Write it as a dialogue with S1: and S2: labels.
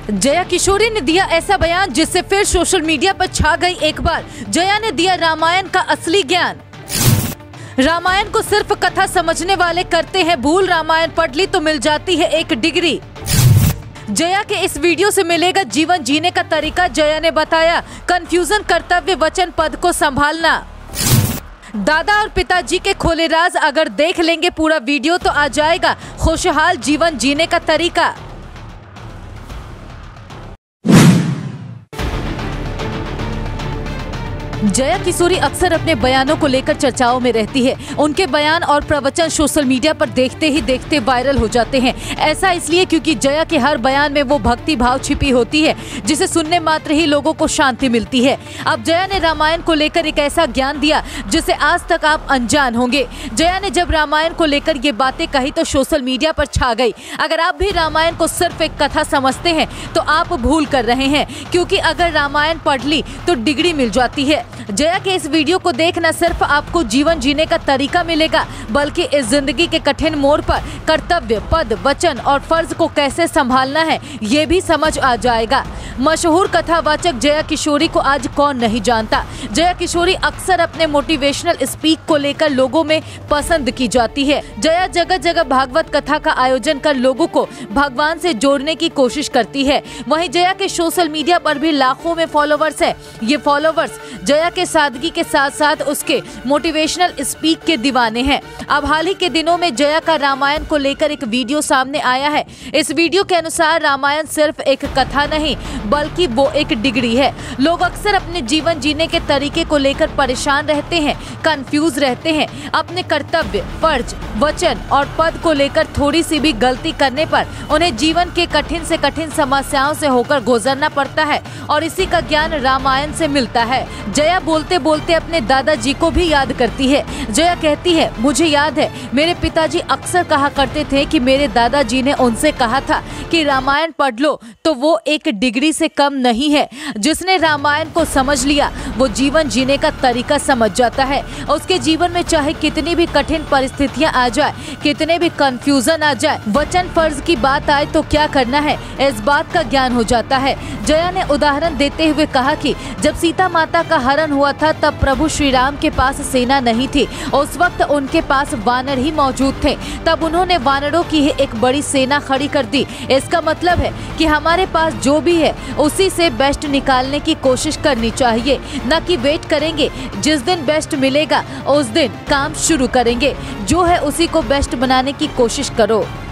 S1: जया किशोरी ने दिया ऐसा बयान जिससे फिर सोशल मीडिया पर छा गई एक बार। जया ने दिया रामायण का असली ज्ञान। रामायण को सिर्फ कथा समझने वाले करते हैं भूल, रामायण पढ़ ली तो मिल जाती है एक डिग्री। जया के इस वीडियो से मिलेगा जीवन जीने का तरीका। जया ने बताया कंफ्यूजन, कर्तव्य, वचन, पद को संभालना। दादा और पिताजी के खोले राज अगर देख लेंगे पूरा वीडियो तो आ जाएगा खुशहाल जीवन जीने का तरीका। जया किशोरी अक्सर अपने बयानों को लेकर चर्चाओं में रहती है। उनके बयान और प्रवचन सोशल मीडिया पर देखते ही देखते वायरल हो जाते हैं। ऐसा इसलिए क्योंकि जया के हर बयान में वो भक्ति भाव छिपी होती है जिसे सुनने मात्र ही लोगों को शांति मिलती है। अब जया ने रामायण को लेकर एक ऐसा ज्ञान दिया जिसे आज तक आप अनजान होंगे। जया ने जब रामायण को लेकर ये बातें कही तो सोशल मीडिया पर छा गई। अगर आप भी रामायण को सिर्फ एक कथा समझते हैं तो आप भूल कर रहे हैं, क्योंकि अगर रामायण पढ़ ली तो डिग्री मिल जाती है। जया के इस वीडियो को देख न सिर्फ आपको जीवन जीने का तरीका मिलेगा, बल्कि इस जिंदगी के कठिन मोड़ पर कर्तव्य, पद, वचन और फर्ज को कैसे संभालना है ये भी समझ आ जाएगा। मशहूर कथावाचक जया किशोरी को आज कौन नहीं जानता। जया किशोरी अक्सर अपने मोटिवेशनल स्पीच को लेकर लोगों में पसंद की जाती है। जया जगह जगह भागवत कथा का आयोजन कर लोगों को भगवान से जोड़ने की कोशिश करती है। वहीं जया के सोशल मीडिया पर भी लाखों में फॉलोवर्स है। ये फॉलोवर्स जया के सादगी के साथ साथ उसके मोटिवेशनल स्पीच के दीवाने हैं। अब हाल ही के दिनों में जया का रामायण को लेकर एक वीडियो सामने आया है। इस वीडियो के अनुसार रामायण सिर्फ एक कथा नहीं बल्कि वो एक डिग्री है। लोग अक्सर अपने जीवन जीने के तरीके को लेकर परेशान रहते हैं, कंफ्यूज रहते हैं। अपने कर्तव्य, फर्ज, वचन और पद को लेकर थोड़ी सी भी गलती करने पर उन्हें जीवन के कठिन से कठिन समस्याओं से होकर गुजरना पड़ता है और इसी का ज्ञान रामायण से मिलता है। जया बोलते बोलते अपने दादाजी को भी याद करती है। जया कहती है, मुझे याद है मेरे पिताजी अक्सर कहा करते थे कि मेरे दादाजी ने उनसे कहा था कि रामायण पढ़ लो तो वो एक डिग्री से कम नहीं है। जिसने रामायण को समझ लिया वो जीवन जीने का तरीका समझ जाता है। उसके जीवन में चाहे कितनी भी कठिन परिस्थितियां आ जाए, कितने भी कंफ्यूजन आ जाए, वचन फर्ज की बात आए तो क्या करना है इस बात का ज्ञान हो जाता है। जया ने उदाहरण देते हुए कहा कि जब सीता माता का हरण हुआ था तब प्रभु श्री राम के पास सेना नहीं थी। उस वक्त उनके पास वानर ही मौजूद थे। तब उन्होंने वानरों की ही एक बड़ी सेना खड़ी कर दी। इसका मतलब है कि हमारे पास जो भी है उसी से बेस्ट निकालने की कोशिश करनी चाहिए, न कि वेट करेंगे जिस दिन बेस्ट मिलेगा उस दिन काम शुरू करेंगे। जो है उसी को बेस्ट बनाने की कोशिश करो।